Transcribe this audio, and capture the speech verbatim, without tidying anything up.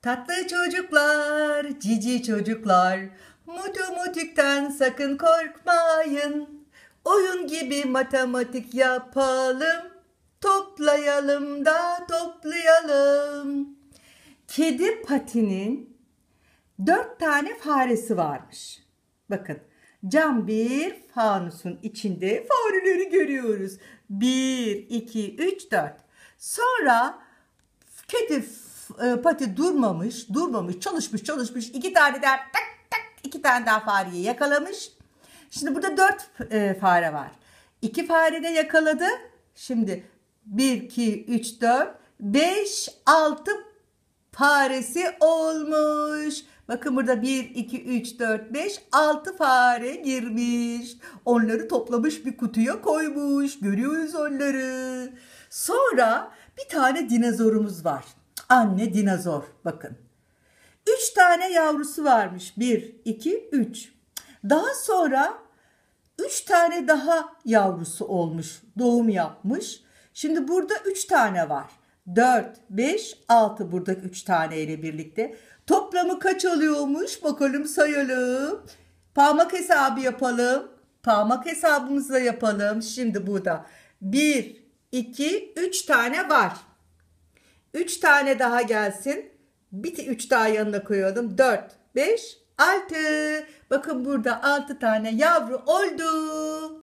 Tatlı çocuklar, cici çocuklar, matematikten sakın korkmayın. Oyun gibi matematik yapalım, toplayalım da toplayalım. Kedi Pati'nin dört tane faresi varmış. Bakın, cam bir fanusun içinde fareleri görüyoruz. Bir, iki, üç, dört. Sonra kedi e, Pati durmamış, durmamış, çalışmış, çalışmış. İki tane daha tak tak, iki tane daha fareyi yakalamış. Şimdi burada dört e, fare var. İki fare de yakaladı. Şimdi bir, iki, üç, dört, beş, altı faresi olmuş. Bakın burada bir, iki, üç, dört, beş, altı fare girmiş. Onları toplamış bir kutuya koymuş. Görüyoruz onları. Sonra bir tane dinozorumuz var. Anne dinozor. Bakın. Üç tane yavrusu varmış. Bir, iki, üç. Daha sonra üç tane daha yavrusu olmuş. Doğum yapmış. Şimdi burada üç tane var. Dört, beş, altı burada üç tane ile birlikte. Toplamı kaç oluyormuş? Bakalım sayalım. Parmak hesabı yapalım. Parmak hesabımızı da yapalım. Şimdi burada bir, iki, üç tane var. üç tane daha gelsin. Bir üç daha yanına koyalım. dört, beş, altı. Bakın burada altı tane yavru oldu.